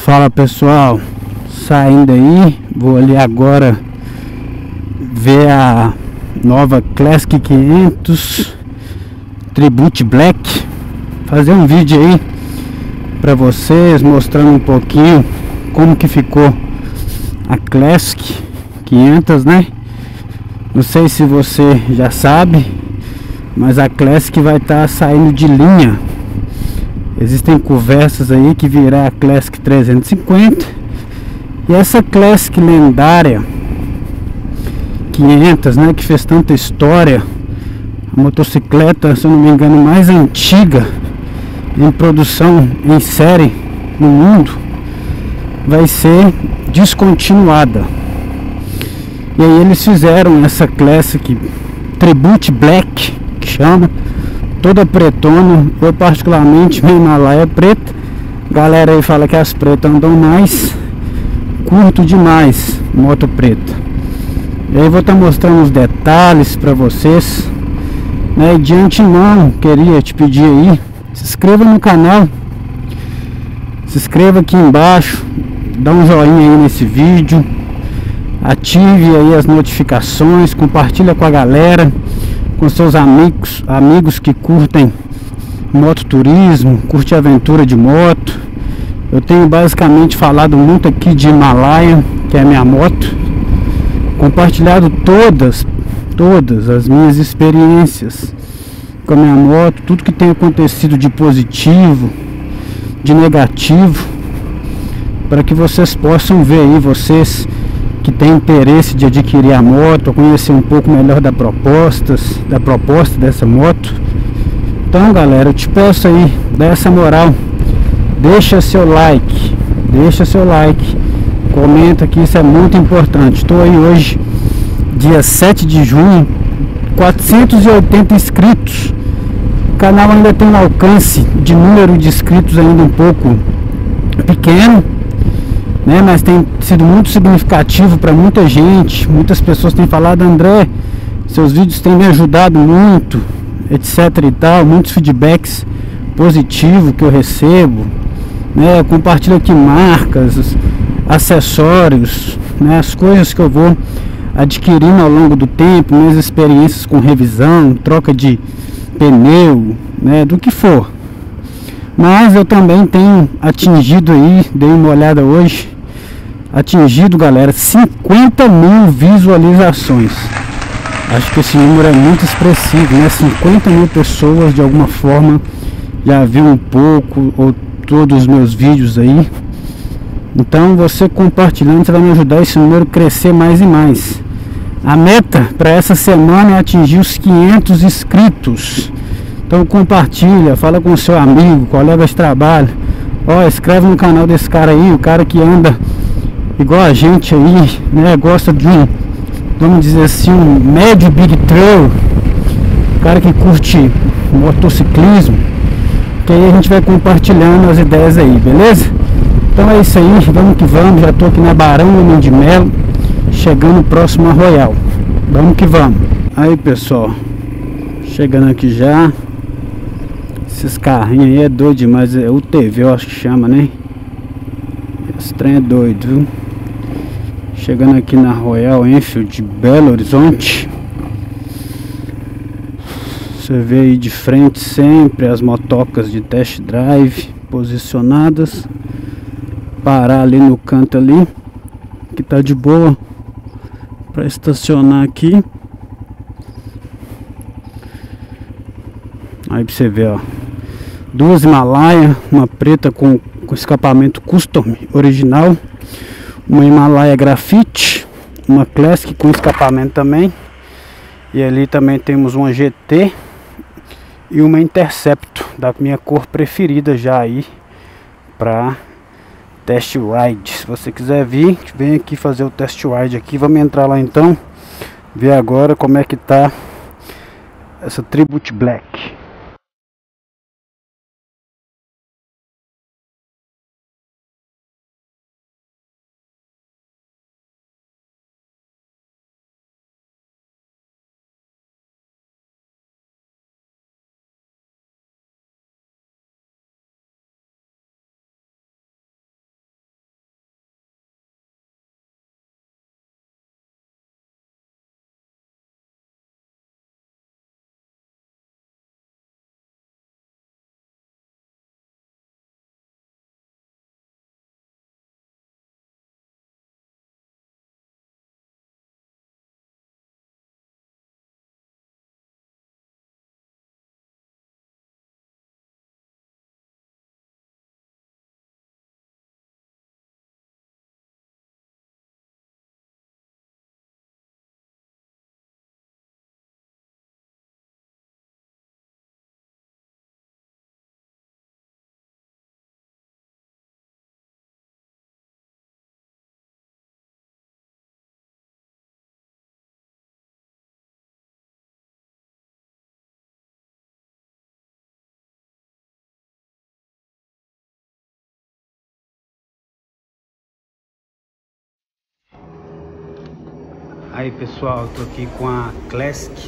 Fala pessoal, saindo aí, vou ali agora ver a nova Classic 500 Tribute Black, fazer um vídeo aí pra vocês mostrando um pouquinho como que ficou a Classic 500, né? Não sei se você já sabe, mas a Classic vai estar saindo de linha. Existem conversas aí que virá a Classic 350 e essa Classic lendária 500, né, que fez tanta história, a motocicleta, se eu não me engano, mais antiga em produção em série no mundo, vai ser descontinuada. E aí eles fizeram essa Classic Tribute Black, que chama, toda pretona. Eu particularmente, minha Himalaia é preta. Galera aí fala que as pretas andam mais. Curto demais moto preta. E aí vou estar mostrando os detalhes para vocês, né? E de antemão queria te pedir aí, se inscreva no canal, se inscreva aqui embaixo, dá um joinha aí nesse vídeo, ative aí as notificações, compartilha com a galera, com seus amigos que curtem mototurismo, curte aventura de moto. Eu tenho basicamente falado muito aqui de Himalaia, que é a minha moto, compartilhado todas as minhas experiências com a minha moto, tudo que tem acontecido de positivo, de negativo, para que vocês possam ver aí, vocês que tem interesse de adquirir a moto, conhecer um pouco melhor da proposta dessa moto. Então galera, eu te peço aí, dá essa moral, deixa seu like, comenta que isso é muito importante. Estou aí hoje, dia 7 de junho, 480 inscritos. O canal ainda tem um alcance de número de inscritos ainda um pouco pequeno, né, mas tem sido muito significativo para muita gente. Muitas pessoas têm falado: André, seus vídeos têm me ajudado muito, etc e tal. Muitos feedbacks positivos que eu recebo, né? Eu compartilho aqui marcas, acessórios, né, as coisas que eu vou adquirindo ao longo do tempo, minhas experiências com revisão, troca de pneu, né, do que for. Mas eu também tenho atingido aí, dei uma olhada hoje, atingido, galera, 50 mil visualizações. Acho que esse número é muito expressivo, né? 50 mil pessoas de alguma forma já viu um pouco ou todos os meus vídeos aí. Então você compartilhando, você vai me ajudar esse número a crescer mais e mais. A meta para essa semana é atingir os 500 inscritos. Então compartilha, fala com seu amigo, colega de trabalho. Ó, escreve no canal desse cara aí, o cara que anda igual a gente aí, né? Gosta de um, vamos dizer assim, um médio big trail, o cara que curte motociclismo. Que aí a gente vai compartilhando as ideias aí, beleza? Então é isso aí, vamos que vamos. Já tô aqui na Barão Homem de Melo, chegando próximo a Royal. Vamos que vamos. Aí pessoal, chegando aqui já. Esses carrinhos aí é doido demais, é UTV eu acho que chama, né? Esse trem é doido, viu? Chegando aqui na Royal Enfield de Belo Horizonte. Você vê aí de frente sempre as motocas de test drive posicionadas. Parar ali no canto ali, que tá de boa para estacionar aqui. Aí pra você ver, ó, duas Himalaia, uma preta com escapamento custom original, uma Himalaia Graphite, uma Classic com escapamento também, e ali também temos uma GT e uma Interceptor da minha cor preferida já aí pra test ride. Se você quiser vir, vem aqui fazer o test ride aqui. Vamos entrar lá então, ver agora como é que tá essa Tribute Black. Aí pessoal, tô aqui com a Classic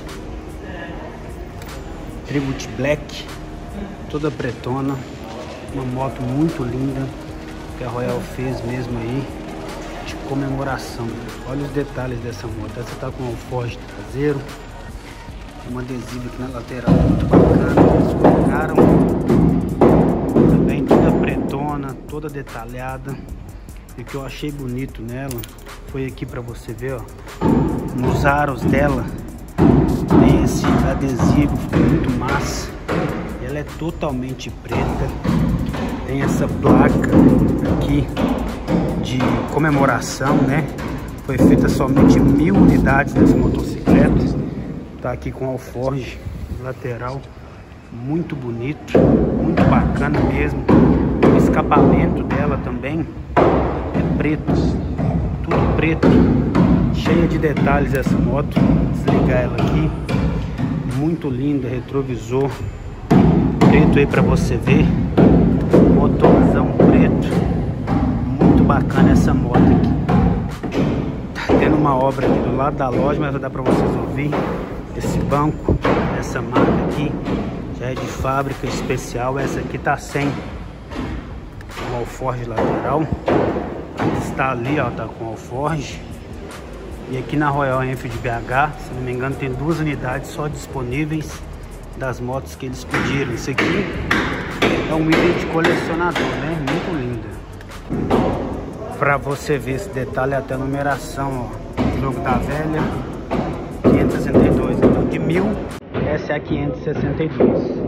Tribute Black, toda pretona, uma moto muito linda que a Royal fez mesmo aí de comemoração. Olha os detalhes dessa moto. Essa tá com o alforje traseiro, um adesivo aqui na lateral muito bacana que eles colocaram, também toda pretona, toda detalhada. E o que eu achei bonito nela foi aqui para você ver, ó, nos aros dela tem esse adesivo, ficou muito massa. Ela é totalmente preta, tem essa placa aqui de comemoração, né? Foi feita somente 1000 unidades dessa motocicleta. Tá aqui com alforje lateral muito bonito, muito bacana mesmo. O escapamento dela também é preto, tudo preto, cheia de detalhes essa moto. Vou desligar ela aqui, muito linda, retrovisor preto aí para você ver, motorzão preto, muito bacana essa moto aqui. Tá tendo uma obra aqui do lado da loja, mas vai dar para vocês ouvir. Esse banco, essa marca aqui já é de fábrica especial. Essa aqui tá sem o alforje lateral, está ali, ó, tá com alforje. E aqui na Royal Enfield BH, se não me engano, tem 2 unidades só disponíveis das motos que eles pediram. Isso aqui é um item de colecionador, né? Muito linda. Pra você ver esse detalhe, até a numeração, ó, jogo da velha 562, então de 1000, essa é a 562.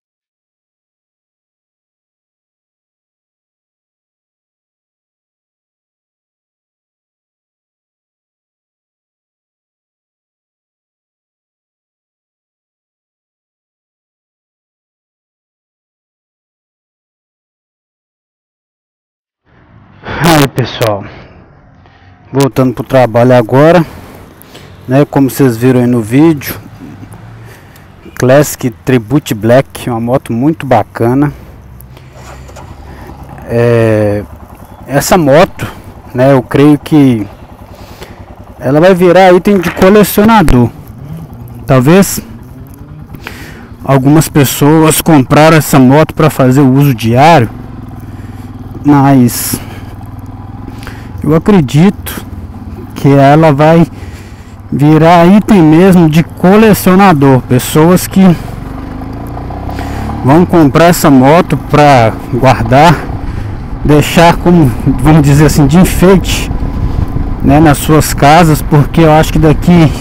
Aí pessoal, voltando pro trabalho agora, né? Como vocês viram aí no vídeo, Classic Tribute Black, uma moto muito bacana. Essa moto, né, eu creio que ela vai virar item de colecionador. Talvez algumas pessoas compraram essa moto para fazer o uso diário, mas eu acredito que ela vai virar item mesmo de colecionador. Pessoas que vão comprar essa moto para guardar, deixar como, vamos dizer assim, de enfeite, né, nas suas casas, porque eu acho que daqui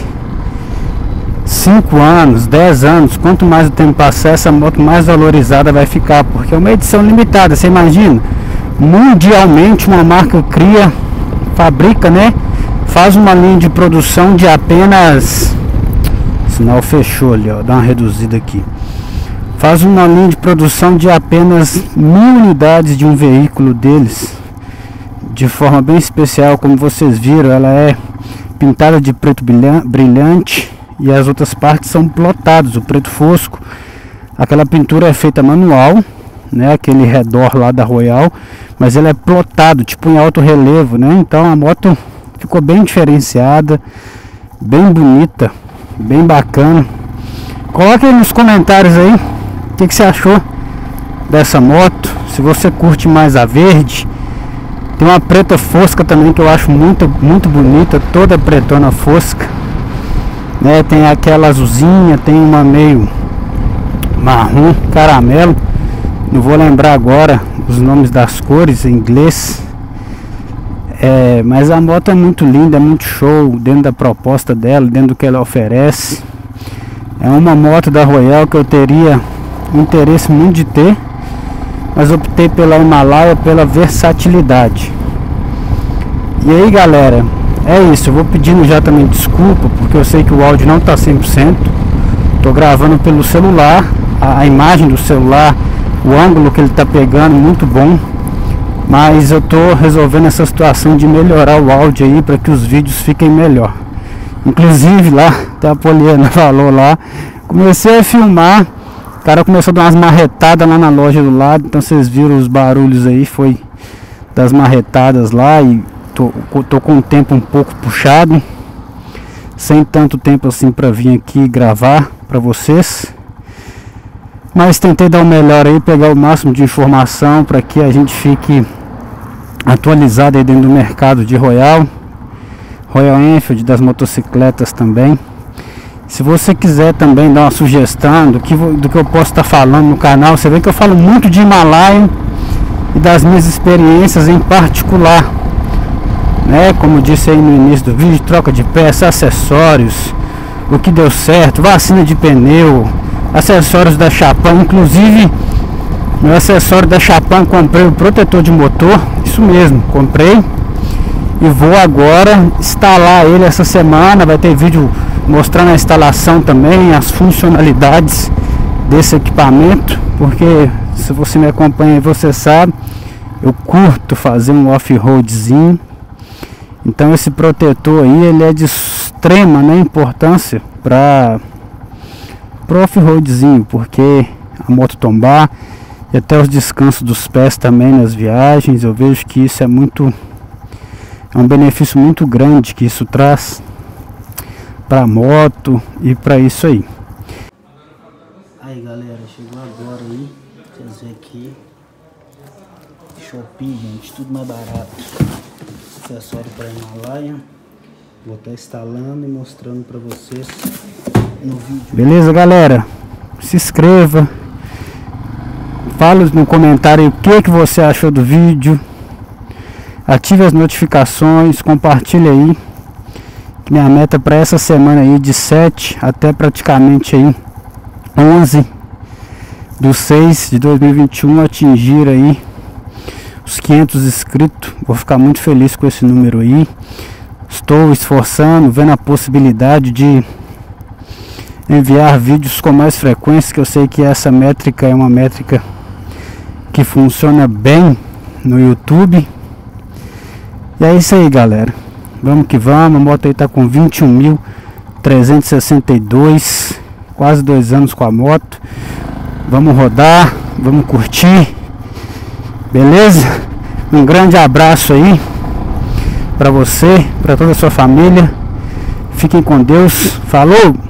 5 anos, 10 anos, quanto mais o tempo passar, essa moto mais valorizada vai ficar, porque é uma edição limitada. Você imagina, mundialmente uma marca cria, fabrica, né, faz uma linha de produção de apenas, o sinal fechou ali, ó, dá uma reduzida aqui, faz uma linha de produção de apenas 1000 unidades de um veículo deles, de forma bem especial. Como vocês viram, ela é pintada de preto brilhante e as outras partes são plotadas, o preto fosco. Aquela pintura é feita manual, né, aquele redor lá da Royal, mas ele é plotado, tipo em alto relevo, né? Então a moto ficou bem diferenciada, bem bonita, bem bacana. Coloque aí nos comentários aí o que você achou dessa moto. Se você curte mais a verde, tem uma preta fosca também que eu acho muito bonita, toda pretona fosca, né? Tem aquela azulzinha, tem uma meio marrom, caramelo. Não vou lembrar agora os nomes das cores em inglês. Mas a moto é muito linda, é muito show dentro da proposta dela, dentro do que ela oferece. É uma moto da Royal que eu teria interesse muito de ter, mas optei pela Himalaia pela versatilidade. E aí galera, é isso. Eu vou pedindo já também desculpa, porque eu sei que o áudio não está 100%. Tô gravando pelo celular, a imagem do celular, o ângulo que ele tá pegando, muito bom. Mas eu tô resolvendo essa situação de melhorar o áudio aí para que os vídeos fiquem melhor. Inclusive lá, até a Poliana falou lá, comecei a filmar, o cara começou a dar umas marretadas lá na loja do lado. Então vocês viram os barulhos aí, foi das marretadas lá. E tô com o tempo um pouco puxado. sem tanto tempo assim para vir aqui gravar para vocês, mas tentei dar o melhor aí, pegar o máximo de informação para que a gente fique atualizado aí dentro do mercado de Royal Enfield, das motocicletas também. Se você quiser também dar uma sugestão do que eu posso estar falando no canal, você vê que eu falo muito de Himalaia e das minhas experiências em particular, né? Como eu disse aí no início do vídeo, troca de peça, acessórios, o que deu certo, vacina de pneu, acessórios da Chapan. Inclusive, meu acessório da Chapan, comprei o protetor de motor, isso mesmo, comprei e vou agora instalar ele essa semana. Vai ter vídeo mostrando a instalação também, as funcionalidades desse equipamento, porque se você me acompanha, você sabe, eu curto fazer um off-roadzinho. Então esse protetor aí, ele é de extrema, né, importância para o off-roadzinho, porque a moto tombar e até os descansos dos pés também nas viagens, eu vejo que isso é um benefício muito grande que isso traz para a moto e para isso aí. Aí galera, chegou agora aí, vocês verem aqui, Shopee, gente, tudo mais barato, acessório para Himalaia. Vou estar instalando e mostrando para vocês no vídeo. Beleza galera, se inscreva, fala no comentário aí o que você achou do vídeo, ative as notificações, compartilhe aí. Minha meta para essa semana aí, de 7 até praticamente aí 11/6 de 2021, atingir aí os 500 inscritos. Vou ficar muito feliz com esse número aí. Estou esforçando, vendo a possibilidade de enviar vídeos com mais frequência, que eu sei que essa métrica é uma métrica que funciona bem no YouTube. E é isso aí galera, vamos que vamos. A moto aí tá com 21.362, quase 2 anos com a moto. Vamos rodar, vamos curtir, beleza? Um grande abraço aí para você, para toda a sua família. Fiquem com Deus, falou!